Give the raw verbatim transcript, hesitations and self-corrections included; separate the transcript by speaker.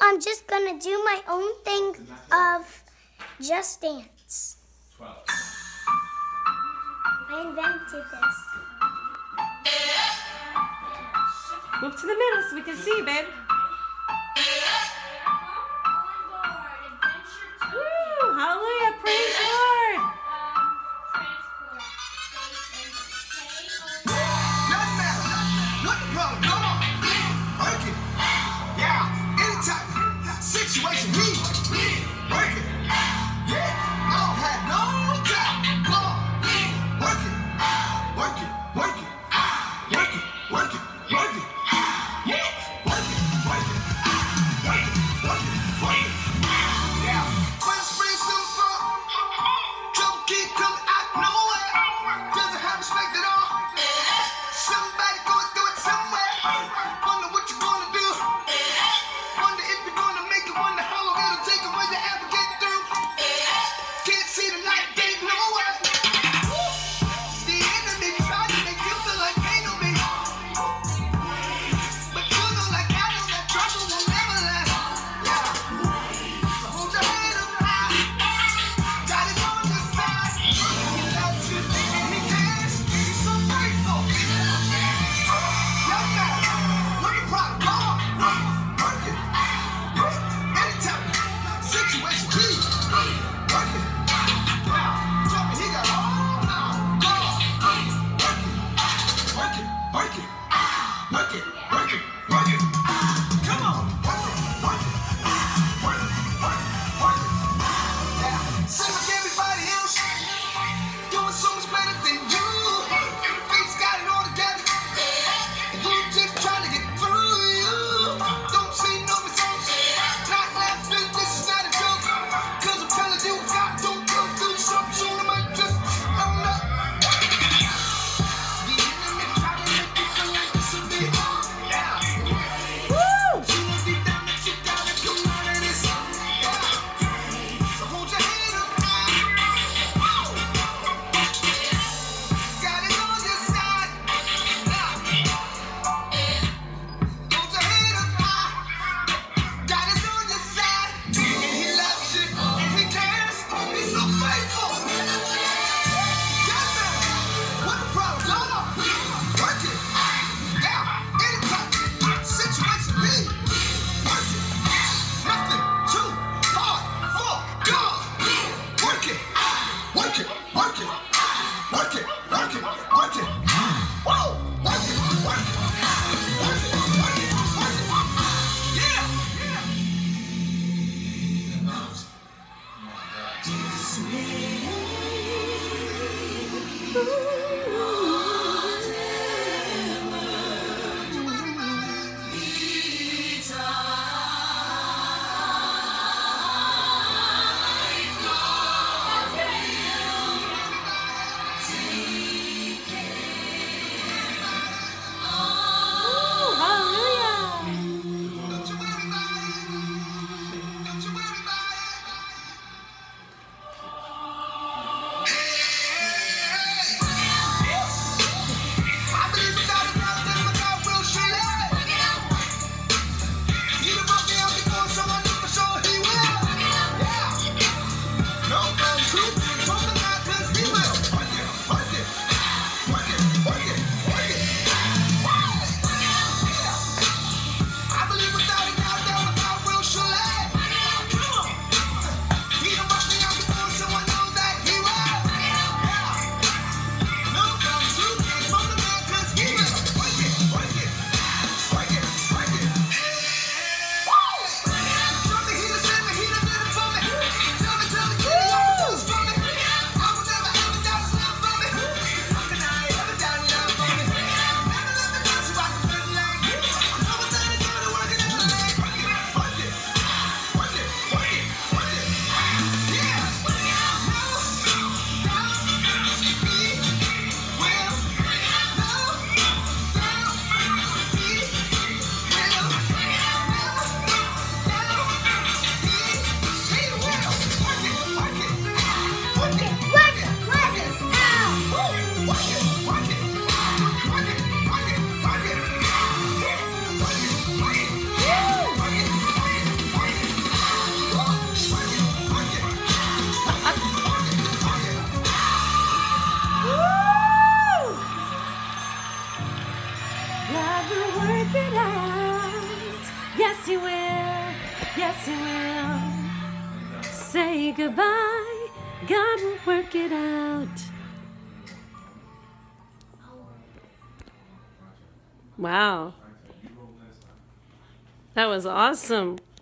Speaker 1: I'm just gonna do my own thing of Just Dance. I invented this.
Speaker 2: Move to the middle so we can see, babe. Woo! Hallelujah! Praise the Lord!
Speaker 3: Doesn't matter. What the problem? Come on. Work it. Yeah. Anytime. Situation. Me. Work it. Yeah. I don't have no time. Come on. Work it. Work it. Work it. Work it. Work it. Work it. Yeah. Work it. Work it. Work it. Work it. Work it. Yeah. When spring, summer, fall, trouble keep coming out nowhere. Doesn't have respect at all. Somebody going through it somewhere. Wonder what you're gonna do. Wonder if you're gonna make it. Wonder how long it'll
Speaker 2: Yes, He will. Say goodbye. God will work it out. Wow. That was awesome.